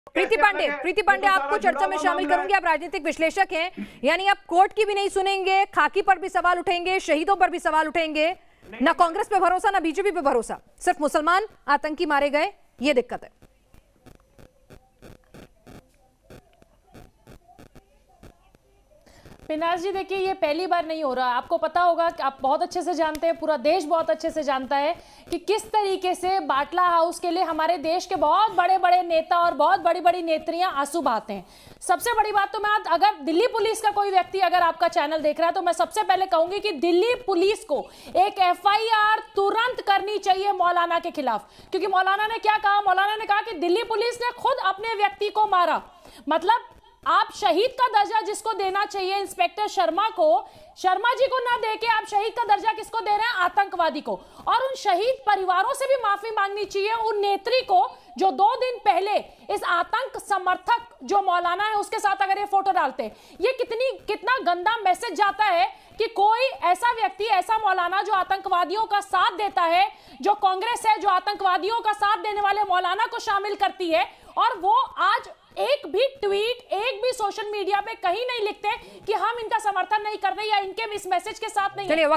प्रीति पांडे आपको चर्चा में शामिल करूंगी। आप राजनीतिक विश्लेषक हैं, यानी आप कोर्ट की भी नहीं सुनेंगे, खाकी पर भी सवाल उठेंगे, शहीदों पर भी सवाल उठेंगे, ना कांग्रेस पे भरोसा ना बीजेपी पे भरोसा, सिर्फ मुसलमान आतंकी मारे गए, ये दिक्कत है। पिनाज जी देखिए, ये पहली बार नहीं हो रहा। आपको पता होगा कि आप बहुत अच्छे से जानते हैं, पूरा देश बहुत अच्छे से जानता है कि किस तरीके से बाटला हाउस के लिए हमारे देश के बहुत बड़े बड़े नेता और बहुत बड़ी बड़ी नेत्रियां आंसू बहाते हैं। सबसे बड़ी बात तो मैं अगर दिल्ली पुलिस का कोई व्यक्ति अगर आपका चैनल देख रहा है तो मैं सबसे पहले कहूंगी कि दिल्ली पुलिस को एक FIR तुरंत करनी चाहिए मौलाना के खिलाफ, क्योंकि मौलाना ने क्या कहा? मौलाना ने कहा कि दिल्ली पुलिस ने खुद अपने व्यक्ति को मारा। मतलब आप शहीद का दर्जा जिसको देना चाहिए इंस्पेक्टर शर्मा जी को ना देके आप शहीद का दर्जा किसको दे रहे हैं? आतंकवादी को। और उन शहीद परिवारों से भी माफी मांगनी चाहिए, उन नेत्री को जो 2 दिन पहले इस आतंक समर्थक जो मौलाना है उसके साथ अगर ये फोटो डालते हैं, ये कितना गंदा मैसेज जाता है कि कोई ऐसा व्यक्ति, ऐसा मौलाना जो आतंकवादियों का साथ देता है, जो कांग्रेस है जो आतंकवादियों का साथ देने वाले मौलाना को शामिल करती है, और वो आज एक भी ट्वीट, एक भी सोशल मीडिया पे कहीं नहीं लिखते कि हम इनका समर्थन नहीं करते या इनके इस मैसेज के साथ नहीं।